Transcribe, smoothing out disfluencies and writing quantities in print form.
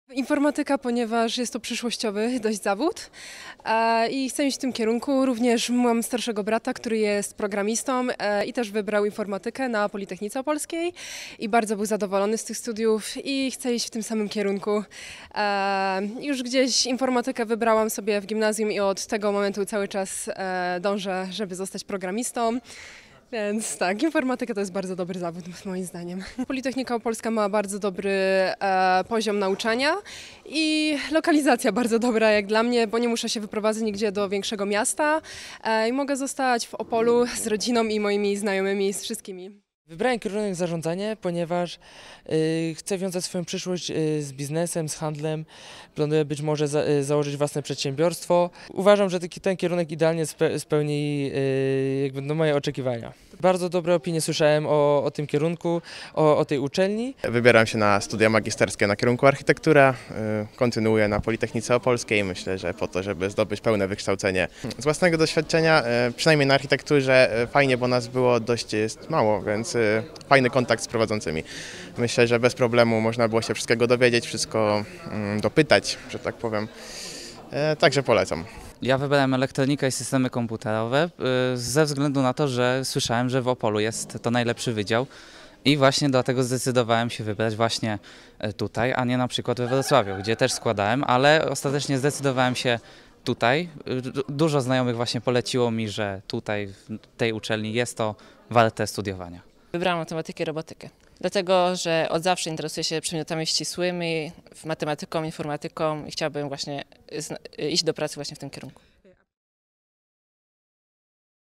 Informatyka, ponieważ jest to przyszłościowy dość zawód i chcę iść w tym kierunku. Również mam starszego brata, który jest programistą i też wybrał informatykę na Politechnice Opolskiej i bardzo był zadowolony z tych studiów i chce iść w tym samym kierunku. Już gdzieś informatykę wybrałam sobie w gimnazjum i od tego momentu cały czas dążę, żeby zostać programistą. Więc tak, informatyka to jest bardzo dobry zawód moim zdaniem. Politechnika Opolska ma bardzo dobry poziom nauczania i lokalizacja bardzo dobra jak dla mnie, bo nie muszę się wyprowadzać nigdzie do większego miasta i mogę zostać w Opolu z rodziną i moimi znajomymi, z wszystkimi. Wybrałem kierunek zarządzanie, ponieważ chcę wiązać swoją przyszłość z biznesem, z handlem. Planuję być może założyć własne przedsiębiorstwo. Uważam, że ten kierunek idealnie spełni moje oczekiwania. Bardzo dobre opinie słyszałem o tym kierunku, o tej uczelni. Wybieram się na studia magisterskie na kierunku architektura. Kontynuuję na Politechnice Opolskiej. Myślę, że po to, żeby zdobyć pełne wykształcenie. Z własnego doświadczenia, przynajmniej na architekturze, fajnie, bo nas było dość mało, więc fajny kontakt z prowadzącymi. Myślę, że bez problemu można było się wszystkiego dowiedzieć, wszystko dopytać, że tak powiem. Także polecam. Ja wybrałem elektronikę i systemy komputerowe ze względu na to, że słyszałem, że w Opolu jest to najlepszy wydział i właśnie dlatego zdecydowałem się wybrać właśnie tutaj, a nie na przykład we Wrocławiu, gdzie też składałem, ale ostatecznie zdecydowałem się tutaj. Dużo znajomych właśnie poleciło mi, że tutaj w tej uczelni jest to warte studiowania. Wybrałam matematykę i robotykę, dlatego że od zawsze interesuję się przedmiotami ścisłymi, matematyką, informatyką i chciałabym właśnie iść do pracy właśnie w tym kierunku.